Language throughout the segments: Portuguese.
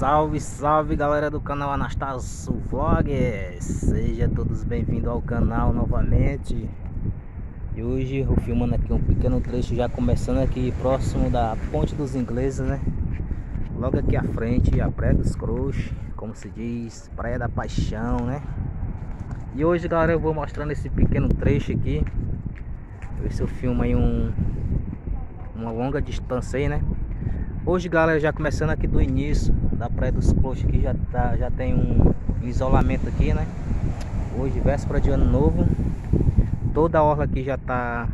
Salve, salve galera do canal Anastácio Vlogs. Sejam todos bem-vindos ao canal novamente. E hoje eu filmando aqui um pequeno trecho, já começando aqui próximo da Ponte dos Ingleses, né? Logo aqui à frente, a Praia dos Crochês, como se diz, Praia da Paixão, né? E hoje, galera, eu vou mostrando esse pequeno trecho aqui. Ver se eu filmo aí uma longa distância aí, né? Hoje, galera, já começando aqui do início da Praia dos Crochês, que já tem um isolamento aqui, né? Hoje, véspera de ano novo. Toda a orla aqui já tá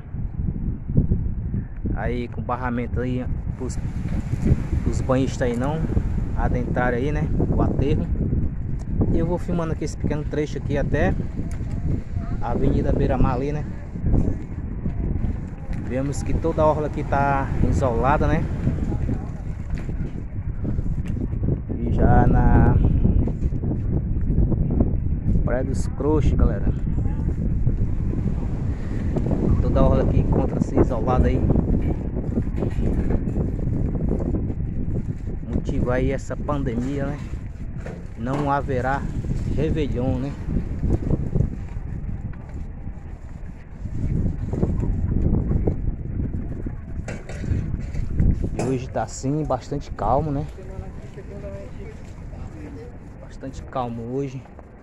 aí com barramento aí os banhistas aí não adentrarem aí, né? O aterro. E eu vou filmando aqui esse pequeno trecho aqui até a Avenida Beira-Mar ali, né? Vemos que toda a orla aqui tá isolada, né? E já na Praia dos Crochês, galera, toda a orla aqui encontra-se isolada aí. Motivo aí essa pandemia, né? Não haverá Réveillon, né? E hoje tá assim, bastante calmo, né? Bastante calmo hoje.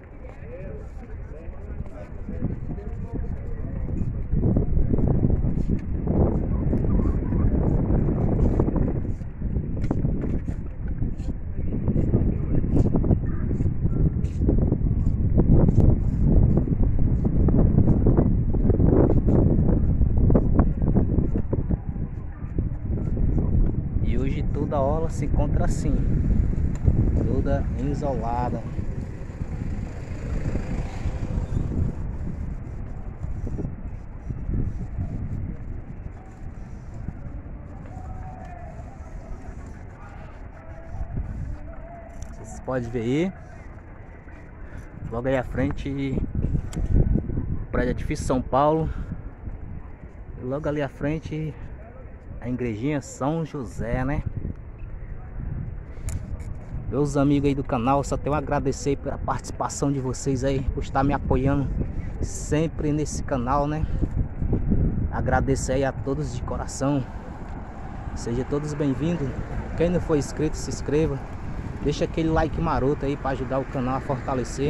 E hoje toda a orla se encontra assim, toda isolada. Vocês podem ver aí, logo aí à frente, Praia de Edifício São Paulo. E logo ali à frente, a igrejinha São José, né? Meus amigos aí do canal, só tenho a agradecer pela participação de vocês aí, por estar me apoiando sempre nesse canal, né? Agradecer aí a todos de coração. Sejam todos bem-vindos. Quem não for inscrito, se inscreva. Deixa aquele like maroto aí para ajudar o canal a fortalecer.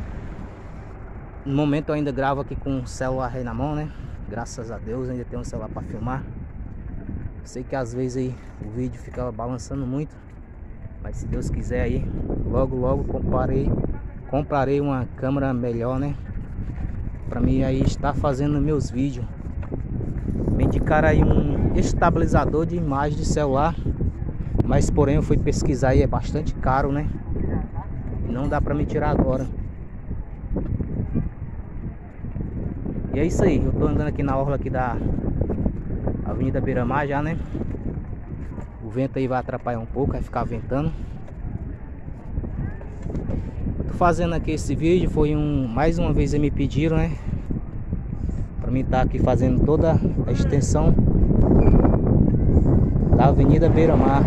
No momento eu ainda gravo aqui com o celular aí na mão, né? Graças a Deus ainda tenho um celular para filmar. Sei que às vezes aí o vídeo fica balançando muito, mas se Deus quiser aí, logo comprarei uma câmera melhor, né? Pra mim aí estar fazendo meus vídeos. Me indicaram aí um estabilizador de imagem de celular, mas porém eu fui pesquisar e é bastante caro, né? Não dá pra me tirar agora. E é isso aí, eu tô andando aqui na orla aqui da Avenida Beira-Mar já, né? O vento aí vai atrapalhar um pouco, vai ficar ventando. Eu tô fazendo aqui esse vídeo, foi mais uma vez me pediram, né? Pra mim estar aqui fazendo toda a extensão da Avenida Beira-Mar.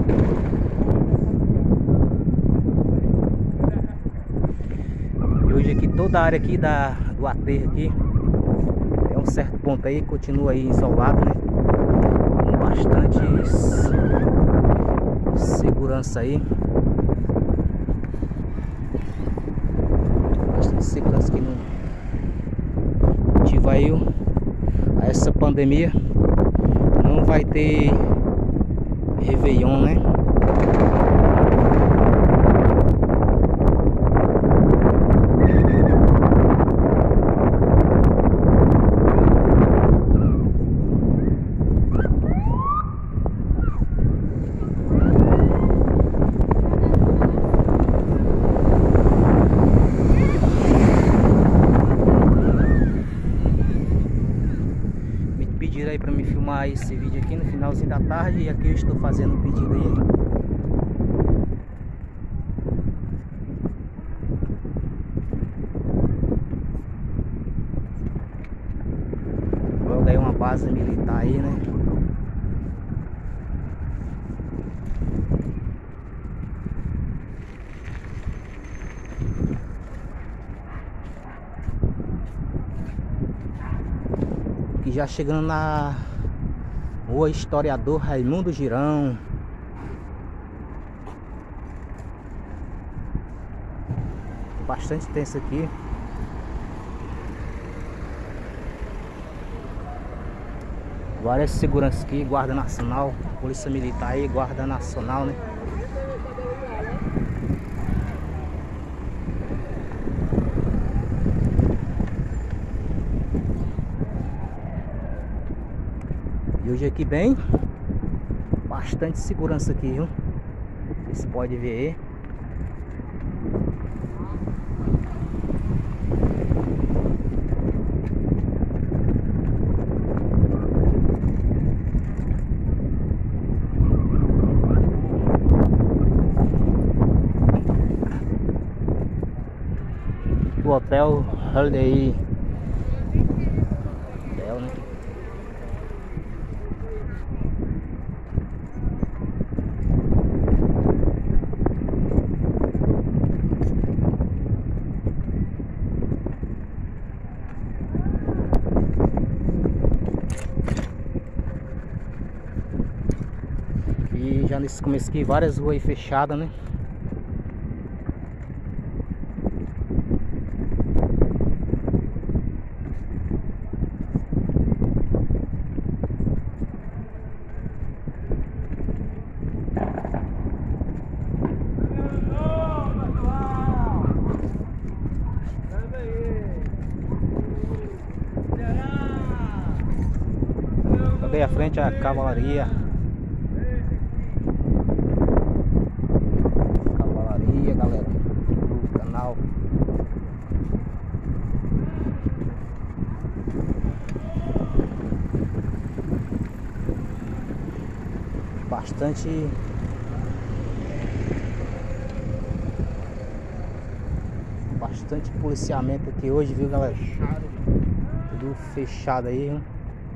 E hoje aqui toda a área aqui do aterro aqui, é um certo ponto aí, continua aí isolado, né? Com bastante segurança aí. Bastante segurança que não motiva aí a essa pandemia. Não vai ter Réveillon, né? Pediram aí pra me filmar esse vídeo aqui no finalzinho da tarde, e aqui eu estou fazendo o pedido aí. Logo aí uma base militar aí, né? E já chegando na Rua Historiador Raimundo Girão. Bastante tenso aqui. Várias seguranças aqui, Guarda Nacional, Polícia Militar aí, Guarda Nacional, né? E hoje aqui bem, bastante segurança aqui, viu? Vocês podem ver aí. O Hotel Holiday Hotel, né? E já nesse começo aqui, várias ruas aí fechadas, né? Bem à frente a cavalaria. Cavalaria, galera, do canal. Bastante policiamento aqui hoje, viu, galera? Tudo fechado aí, viu?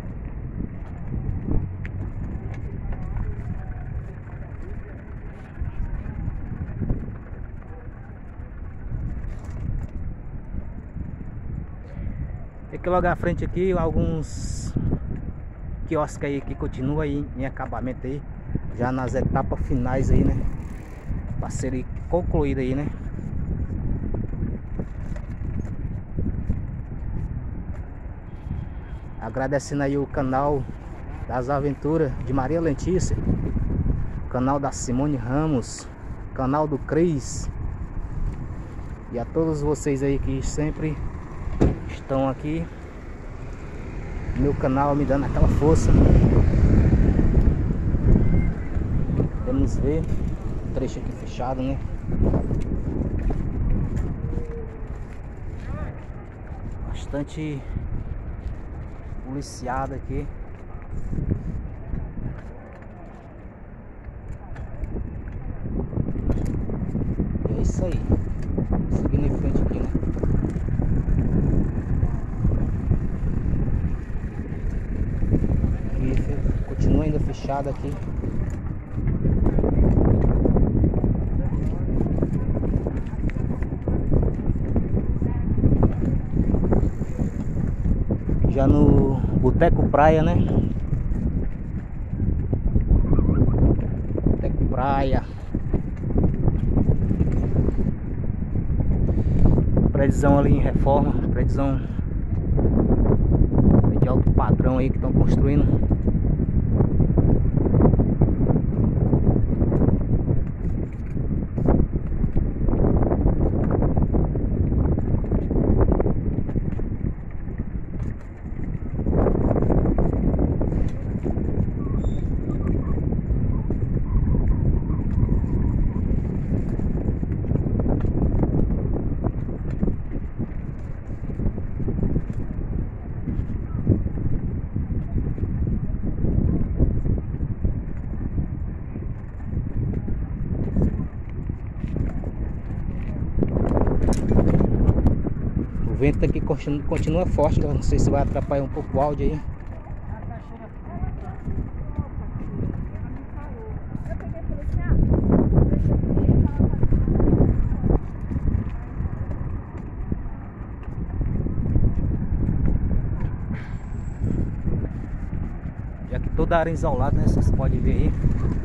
Aqui logo à frente aqui, alguns quiosques aí que continuam aí em acabamento aí, já nas etapas finais aí, né? Para ser concluído aí, né? Agradecendo aí o canal das aventuras de Maria Letícia, canal da Simone Ramos, canal do Cris, e a todos vocês aí que sempre estão aqui no meu canal me dando aquela força. Vamos ver o trecho aqui fechado, né? Bastante policiado aqui. E é isso aí. Seguindo em frente aqui, né? E continua ainda fechado aqui. Já no Boteco Praia, né? Boteco Praia. Prédiozão ali em reforma. Prédiozão de alto padrão aí que estão construindo. O vento aqui continua forte, galera. Não sei se vai atrapalhar um pouco o áudio aí. toda a área isolada, né? Vocês podem ver aí.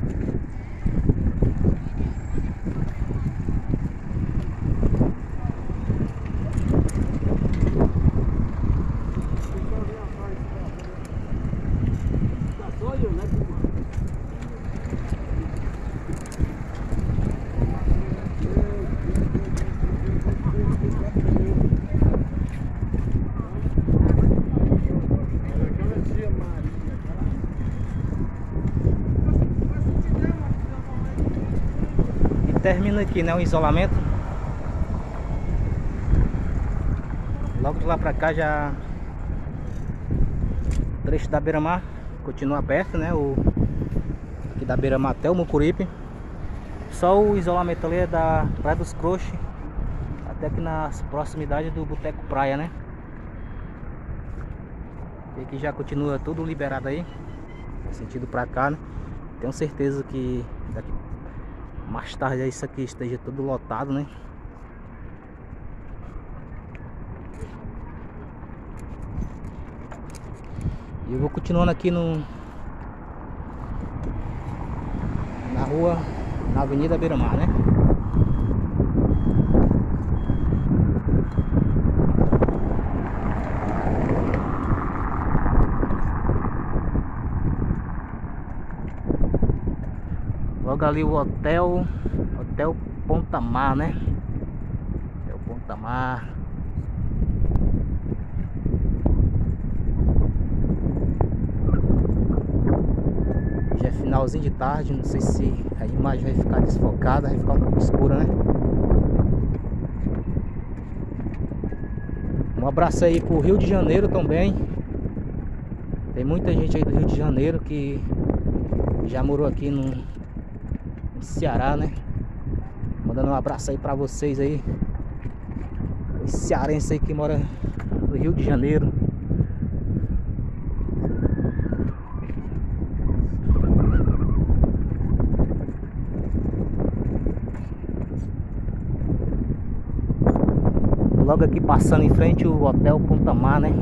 Termina aqui, né, o isolamento. Logo de lá pra cá já o trecho da Beira-Mar continua aberto, né, aqui da Beira-Mar até o Mucuripe. Só o isolamento ali é da Praia dos Croches até aqui nas proximidades do Boteco Praia, né. E aqui já continua tudo liberado aí, sentido pra cá, né. Tenho certeza que daqui mais tarde isso aqui esteja tudo lotado, né? E eu vou continuando aqui na rua, na Avenida Beira-Mar, né? Logo ali o Hotel Ponta Mar, né? Hotel Ponta Mar. Já é finalzinho de tarde, não sei se a imagem vai ficar desfocada, vai ficar um pouco escura, né? Um abraço aí pro Rio de Janeiro também. Tem muita gente aí do Rio de Janeiro que já morou aqui no Ceará, né? Mandando um abraço aí pra vocês aí, os cearenses aí que mora no Rio de Janeiro. Logo aqui passando em frente o Hotel Ponta Mar, né?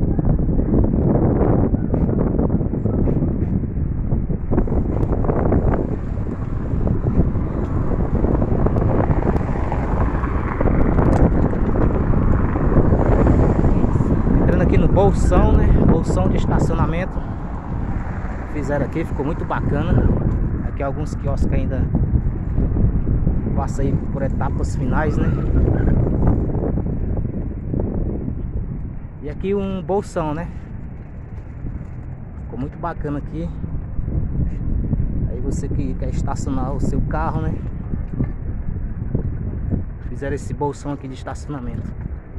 Aqui no bolsão, né? Bolsão de estacionamento. Fizeram aqui, ficou muito bacana. Aqui alguns quiosques ainda passa aí por etapas finais, né? E aqui um bolsão, né? Ficou muito bacana aqui. Aí você que quer estacionar o seu carro, né? Fizeram esse bolsão aqui de estacionamento.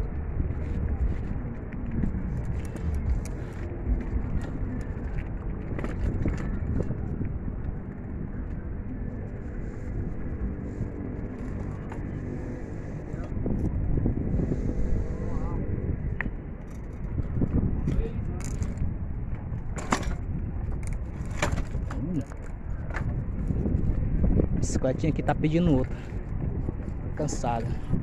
A bicicletinha aqui tá pedindo outra. Cansada.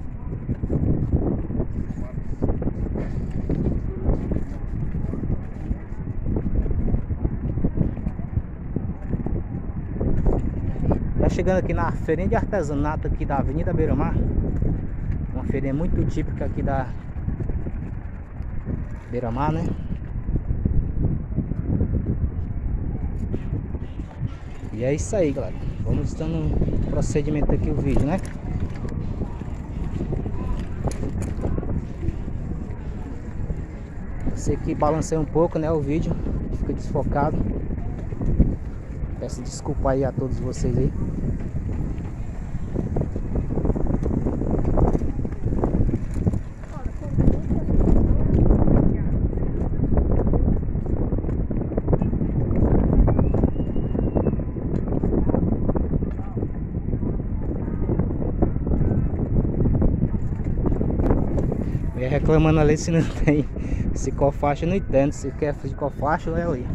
Já chegando aqui na feirinha de artesanato aqui da Avenida Beira-Mar. Uma feirinha muito típica aqui da Beira-Mar, né? E é isso aí, galera. Vamos dando procedimento aqui o vídeo, né? Eu sei que balancei um pouco, né, o vídeo, fica desfocado. Peço desculpa aí a todos vocês aí. Reclamando ali se não tem ciclofaixa, eu não entendo. Se quer ciclofaixa, é ali.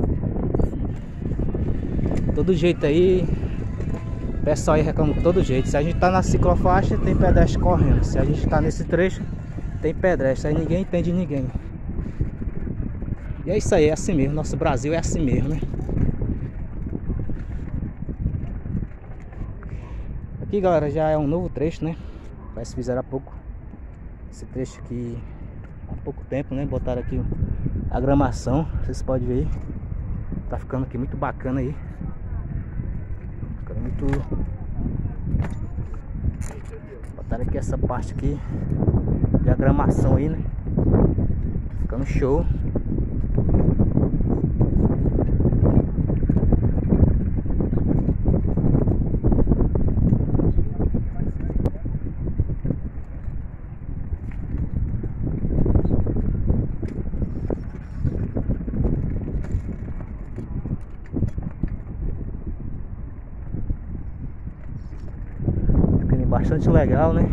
Todo jeito aí, o pessoal aí reclama de todo jeito. Se a gente tá na ciclofaixa, tem pedestre correndo. Se a gente tá nesse trecho, tem pedestre. Aí ninguém entende ninguém. E é isso aí, é assim mesmo. Nosso Brasil é assim mesmo, né? Aqui, galera, já é um novo trecho, né? Parece que fizeram há pouco esse trecho aqui, há pouco tempo, né? Botaram aqui a gramação, vocês podem ver aí. Tá ficando aqui muito bacana aí. Ficando muito... Botaram aqui essa parte aqui de agramação aí, né? Ficando show. Ficando bastante legal, né?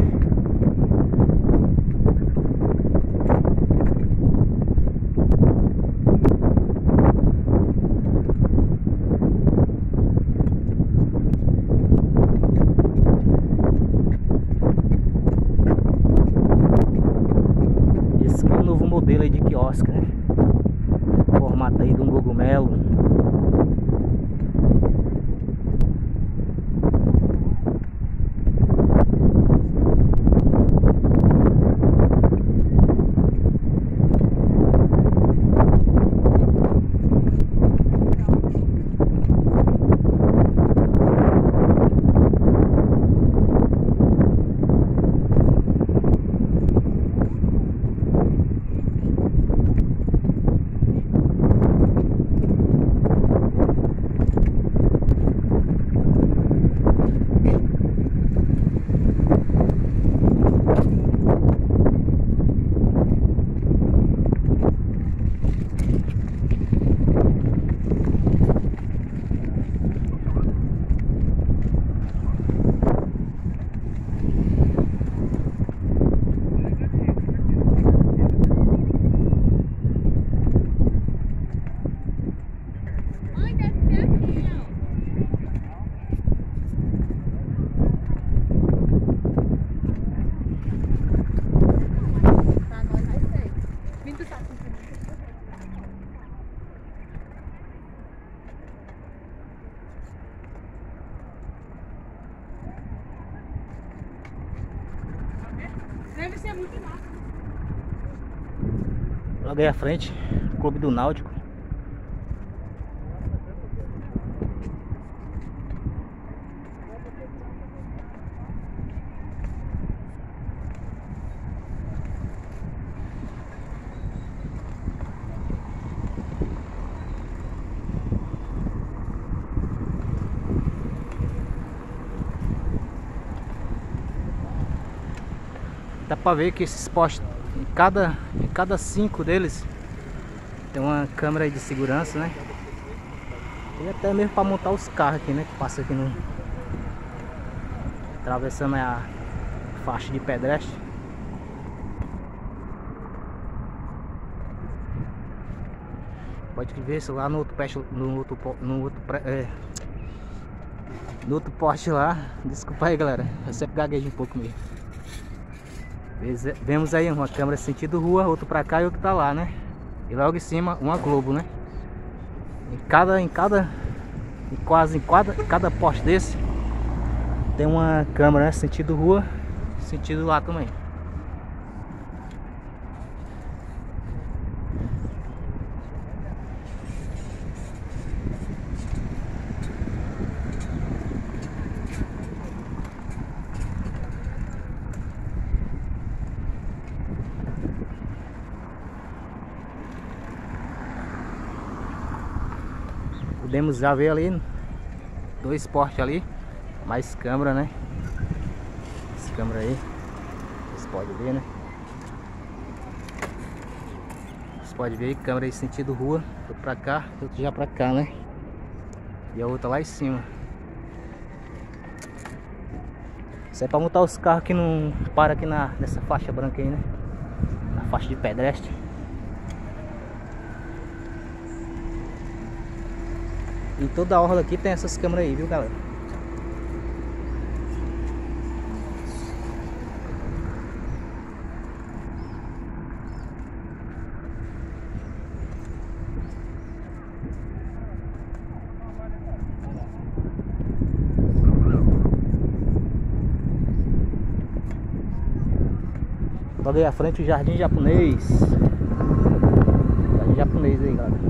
Esse aqui é o novo modelo aí de quiosque, né? Formato aí de um cogumelo. Deve ser muito massa. Logo aí à frente, Clube do Náutico. Dá pra ver que esses postes, em cada 5 deles tem uma câmera de segurança, né? E até mesmo para montar os carros aqui, né? Que passa aqui no... atravessando a faixa de pedestre. Pode ver isso lá no outro poste, no outro poste lá. Desculpa aí, galera, eu sempre gaguejo um pouco mesmo. Vemos aí uma câmera sentido rua, outro pra cá e outro pra lá, né? E logo em cima uma Globo, né? Quase em cada poste desse tem uma câmera, né? Sentido rua, sentido lá também. Podemos já ver ali 2 postes ali, mais câmera, né? Essa câmera aí, vocês podem ver, né? Vocês podem ver câmera aí sentido rua, outro pra cá, outro já pra cá, né? E a outra lá em cima. Isso é pra montar os carros que não param aqui nessa faixa branca aí, né? Na faixa de pedestre. Em toda a orla aqui tem essas câmeras aí, viu, galera? Logo aí à frente o Jardim Japonês. Jardim Japonês aí, galera.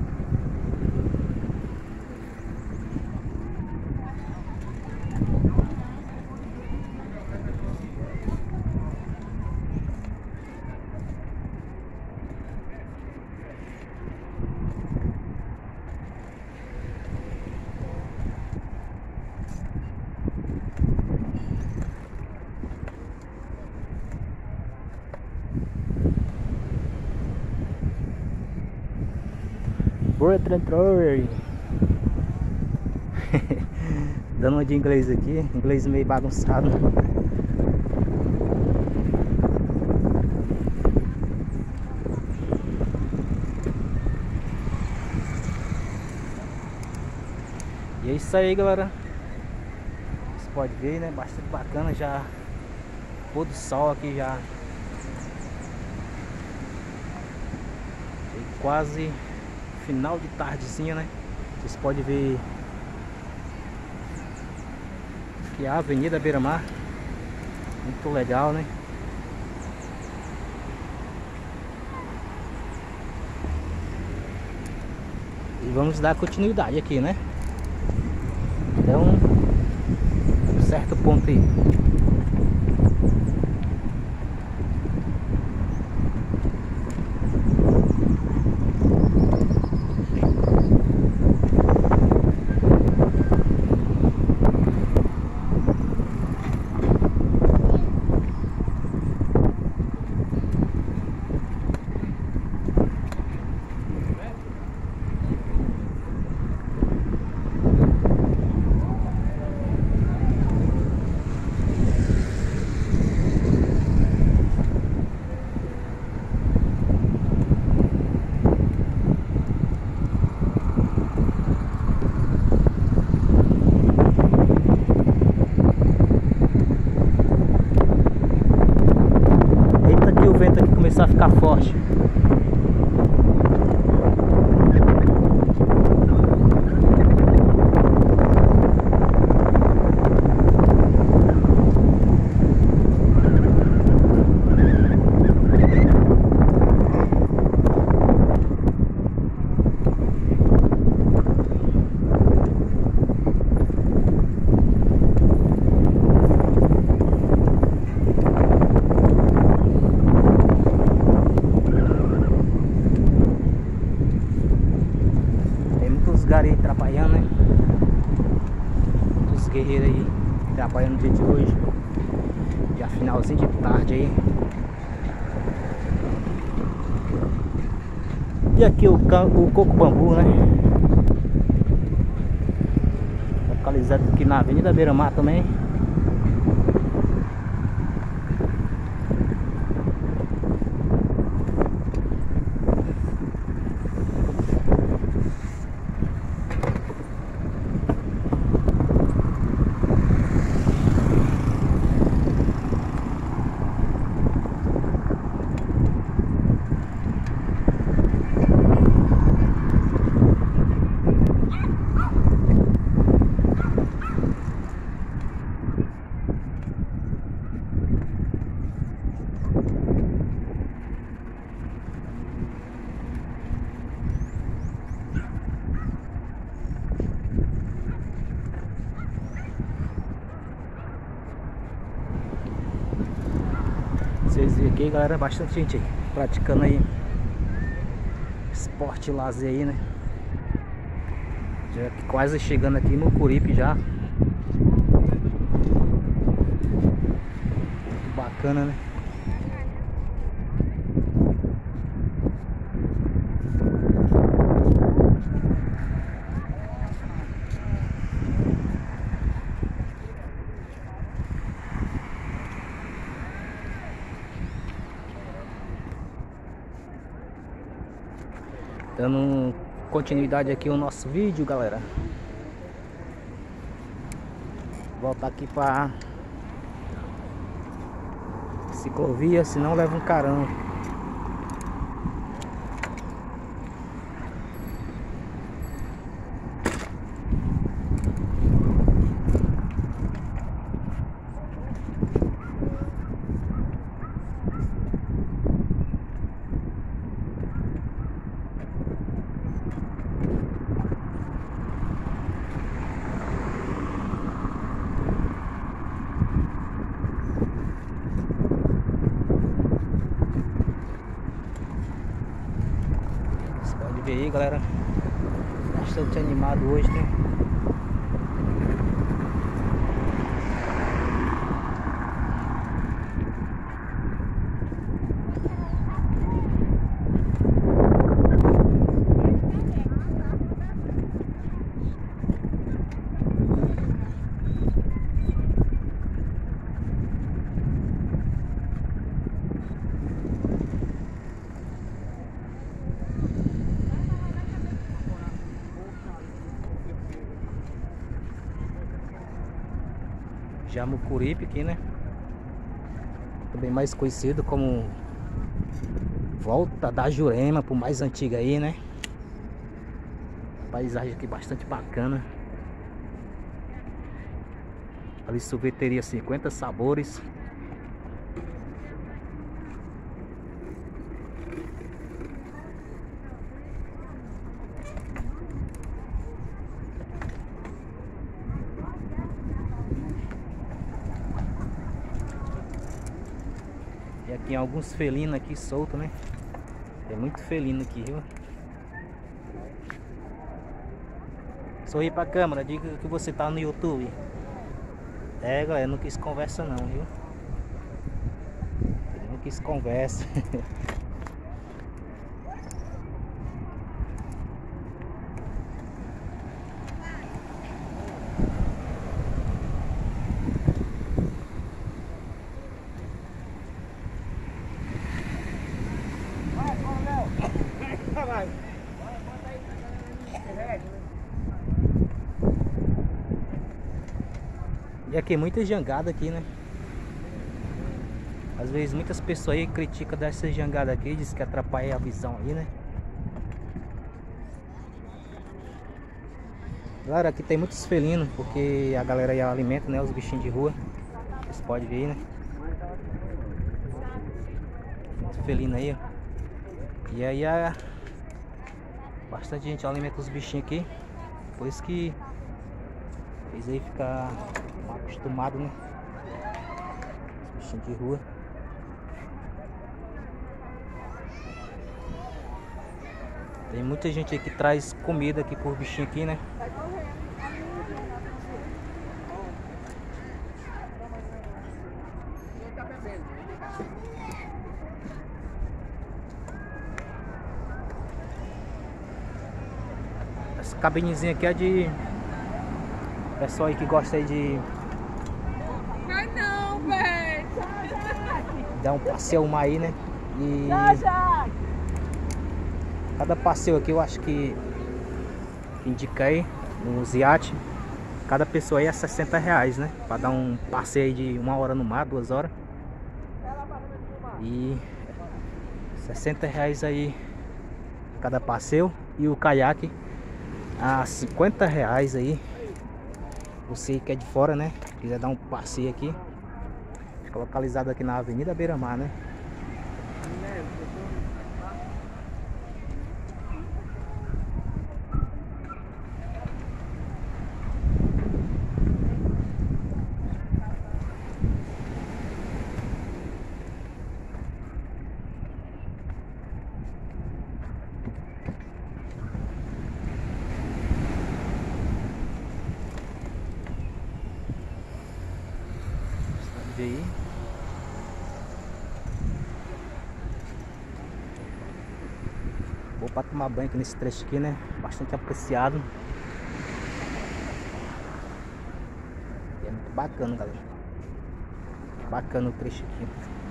Dando uma de inglês aqui, inglês meio bagunçado. E é isso aí, galera. Você pode ver, né? Bastante bacana já. Pôr do sol aqui já. E quase final de tardezinha, né? Vocês podem ver que a Avenida Beira-Mar, muito legal, né? E vamos dar continuidade aqui, né? Até um certo ponto aí. Começar a ficar forte. Gari trabalhando, né? Os guerreiros aí trabalhando no dia de hoje. Já finalzinho de tarde aí. E aqui o Coco Bambu, né? Localizado aqui na Avenida Beira-Mar também. Vocês viram aqui, galera, bastante gente aí praticando aí esporte e lazer aí, né? Já quase chegando aqui no Mucuripe já. Muito bacana, né? Dando continuidade aqui ao nosso vídeo, galera. Voltar aqui para ciclovia, senão leva um carão. ver aí, galera. Bastante animado hoje, né? Jamucuripe aqui, né? Também mais conhecido como Volta da Jurema, por mais antiga aí, né? Paisagem aqui bastante bacana. Ali sorveteria 50 sabores. E aqui alguns felinos aqui soltos, né? Tem muito felino aqui, viu? Sorri pra câmera, diga que você tá no YouTube. É, galera, não quis conversa não, viu? Não quis conversa. E aqui muita jangada aqui, né? Às vezes muitas pessoas aí criticam dessa jangada aqui, diz que atrapalha a visão aí, né? Galera, aqui tem muitos felinos, porque a galera aí alimenta, né, os bichinhos de rua. Vocês podem ver aí, né? Muito felino aí, ó. E aí bastante gente alimenta os bichinhos aqui. Por isso que eles aí ficam acostumados, né? Os bichinhos de rua. Tem muita gente aí que traz comida aqui por bichinho aqui, né? Essa cabinezinha aqui é de pessoal aí que gosta aí de Não, velho. dar um passeio mar aí, né? E cada passeio aqui eu acho que indica aí nos iates. Cada pessoa aí é R$60, né? Pra dar um passeio aí de 1 hora no mar, 2 horas. E R$60 aí cada passeio. E o caiaque a R$50 aí. Você que é de fora, né? Quiser dar um passeio aqui. Fica localizado aqui na Avenida Beira-Mar, né? Aí. Vou para tomar banho aqui nesse trecho aqui, né? Bastante apreciado. E é muito bacana, galera. Bacana o trecho aqui.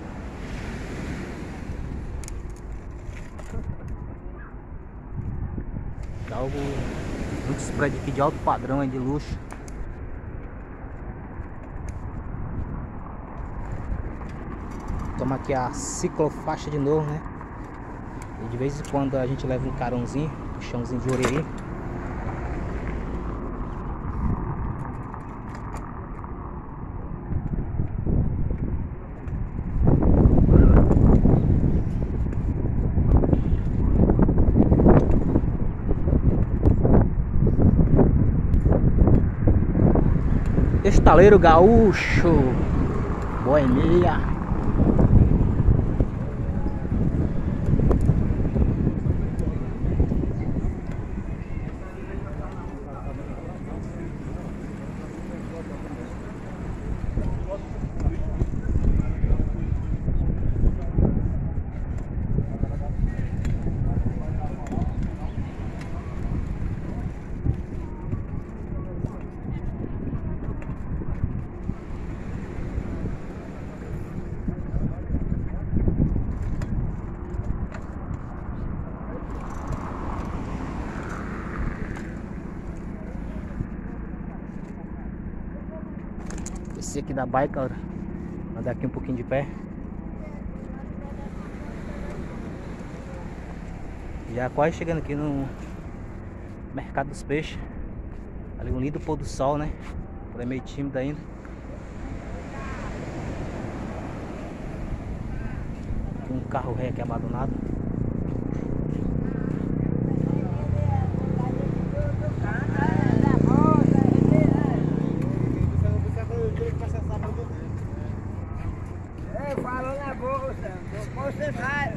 Algo, muitos prédios aqui de alto padrão, de luxo. Toma aqui a ciclofaixa de novo, né? E de vez em quando a gente leva um carãozinho, um chãozinho de orelha. Estaleiro Gaúcho, Boemia. descer aqui da bike, galera. Andar aqui um pouquinho de pé. Já quase chegando aqui no Mercado dos Peixes. Ali um lindo pôr do sol, né? Por aí meio tímido ainda. Aqui um carro ré aqui abandonado. Falou na bolsa, você vai.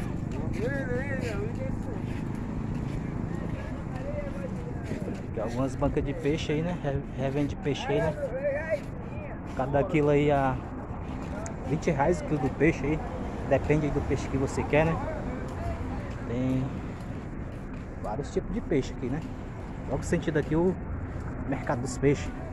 Aqui algumas bancas de peixe aí, né? Revende peixe aí, né? Cada quilo aí a R$20 o quilo do peixe aí. Depende aí do peixe que você quer, né? Tem vários tipos de peixe aqui, né? Logo sentido aqui o Mercado dos Peixes.